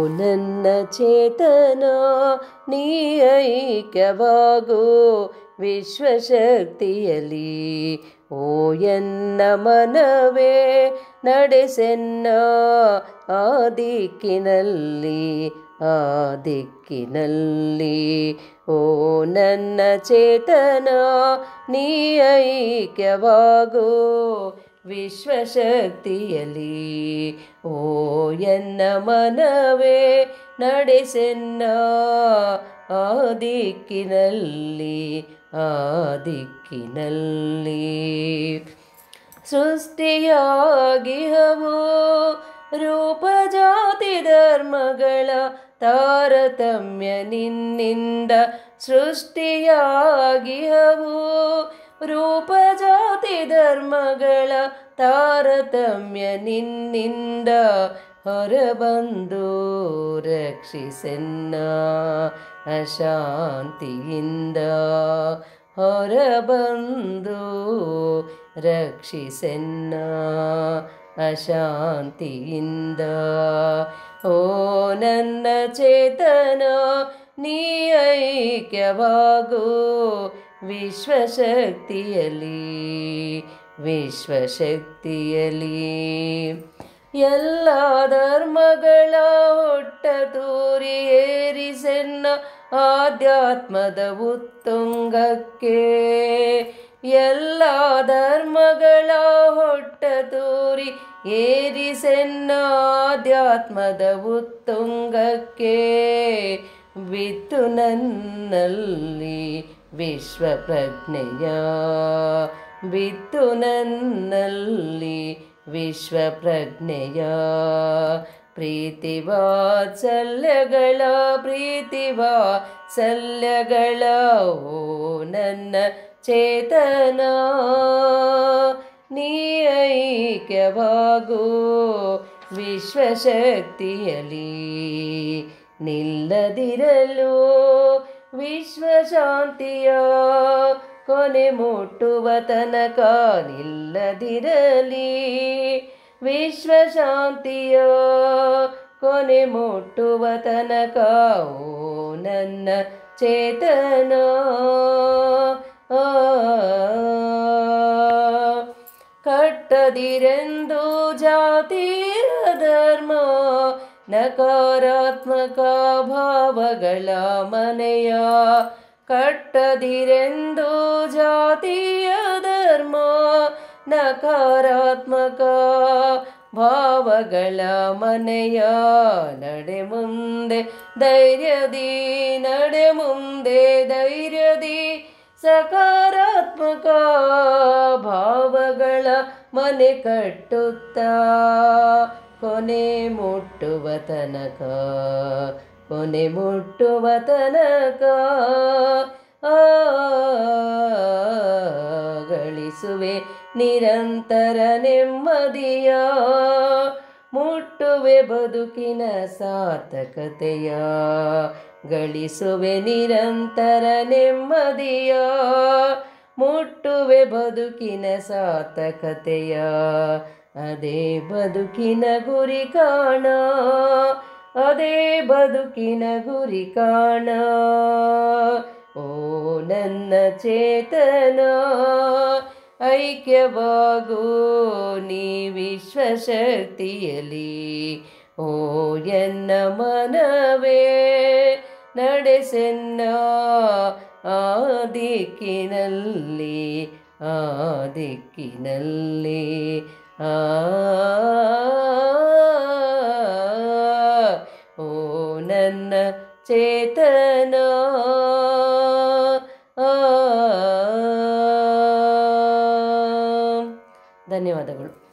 ನನ್ನ ಚೇತನ ನೀ ಐಕ್ಯವಾಗು ವಿಶ್ವಶಕ್ತಿಯಲಿ. ಓ ಎನ್ನ ಮನವೇ ನಡೆಸೆನ್ನ ಆ ದಿಕ್ಕಿನಲ್ಲಿ, ಆ ದಿಕ್ಕಿನಲ್ಲಿ. ಓ ನನ್ನ ಚೇತನ ನೀ ಐಕ್ಯವಾಗು ವಿಶ್ವಶಕ್ತಿಯಲಿ. ಓ ಎನ್ನ ಮನವೇ ನಡೆಸೆನ್ನ ಆ ದಿಕ್ಕಿನಲ್ಲಿ, ಆ ದಿಕ್ಕಿನಲ್ಲಿ. ಸೃಷ್ಟಿಯಾಗಿಹವು ರೂಪ ಜಾತಿ ಧರ್ಮಗಳ ತಾರತಮ್ಯ ನಿನ್ನಿಂದ. ಸೃಷ್ಟಿಯಾಗಿಹವು ರೂಪ ಜಾತಿ ಧರ್ಮಗಳ ತಾರತಮ್ಯ ನಿನ್ನಿಂದ. ಹೊರಬಂದು ರಕ್ಷಿಸೆನ್ನ ಅಶಾಂತಿಯಿಂದ, ಹೊರಬಂದು ರಕ್ಷಿಸೆನ್ನ ಅಶಾಂತಿಯಿಂದ. ಓ ನನ್ನ ಚೇತನ ನೀ ಐಕ್ಯವಾಗು ವಿಶ್ವಶಕ್ತಿಯಲಿ, ವಿಶ್ವಶಕ್ತಿಯಲಿ. ಎಲ್ಲ ಧರ್ಮಗಳ ಹೊಟ್ಟ ತೂರಿ ಏರಿಸೆನ್ನ ಆಧ್ಯಾತ್ಮದ ಉತ್ತುಂಗಕ್ಕೆ. ಎಲ್ಲ ಧರ್ಮಗಳ ಹೊಟ್ಟ ತೂರಿ ಏರಿಸೆನ್ನ ಆಧ್ಯಾತ್ಮದ ಉತ್ತುಂಗಕ್ಕೆ. ಬಿತ್ತು ನನ್ನಲ್ಲಿ ವಿಶ್ವ ಪ್ರಜ್ಞೆಯ, ಬಿತ್ತು ನನ್ನಲ್ಲಿ ವಿಶ್ವ ಪ್ರಜ್ಞೆಯ. ಪ್ರೀತಿ ವಾತ್ಸಲ್ಯಗಳ, ಪ್ರೀತಿ ವಾತ್ಸಲ್ಯಗಳ. ಓ ನನ್ನ ಚೇತನ ನೀ ಐಕ್ಯವಾಗು ವಿಶ್ವಶಕ್ತಿಯಲಿ. ನಿಲ್ಲದಿರಲು ವಿಶ್ವಶಾಂತಿಯ ಕೊನೆ ಮುಟ್ಟುವ ತನಕ, ನಿಲ್ಲದಿರಲಿ ವಿಶ್ವಶಾಂತಿಯ ಕೊನೆ ಮುಟ್ಟುವ ತನಕ. ಓ ನನ್ನ ಚೇತನ ಕಟ್ಟದಿರೆಂದು ಜಾತಿಯ ಧರ್ಮ ನಕಾರಾತ್ಮಕ ಭಾವಗಳ ಮನೆಯ. ಕಟ್ಟದಿರೆಂದು ಜಾತಿಯ ಧರ್ಮ ನಕಾರಾತ್ಮಕ ಭಾವಗಳ ಮನೆಯ. ನಡೆ ಮುಂದೆ ಧೈರ್ಯದಿ, ನಡೆ ಮುಂದೆ ಧೈರ್ಯದಿ. ಸಕಾರಾತ್ಮಕ ಭಾವಗಳ ಮನೆ ಕಟ್ಟುತ್ತಾ ಕೊನೆ ಮುಟ್ಟುವ ತನಕ, ಕೊನೆ ಮುಟ್ಟುವ ತನಕ. ಗಳಿಸುವೆ ನಿರಂತರ ನೆಮ್ಮದಿಯ, ಮುಟ್ಟುವೆ ಬದುಕಿನ ಸಾರ್ಥಕತೆಯ. ಗಳಿಸುವೆ ನಿರಂತರ ನೆಮ್ಮದಿಯ, ಮುಟ್ಟುವೆ ಬದುಕಿನ ಸಾರ್ಥಕತೆಯ. ಅದೇ ಬದುಕಿನ ಗುರಿ ಕಾಣ, ಅದೇ ಬದುಕಿನ ಗುರಿ ಕಾಣ. ಓ ನನ್ನ ಚೇತನ ಐಕ್ಯವಾಗು ನೀ ವಿಶ್ವಶಕ್ತಿಯಲಿ. ಓ ಎನ್ನ ಮನವೇ ನಡೆಸೆನ್ನ ಆ ದಿಕ್ಕಿನಲ್ಲಿ, ಆ ದಿಕ್ಕಿನಲ್ಲಿ. ಓ ನನ್ನ ಚೇತನ ಧನ್ಯವಾದಗಳು.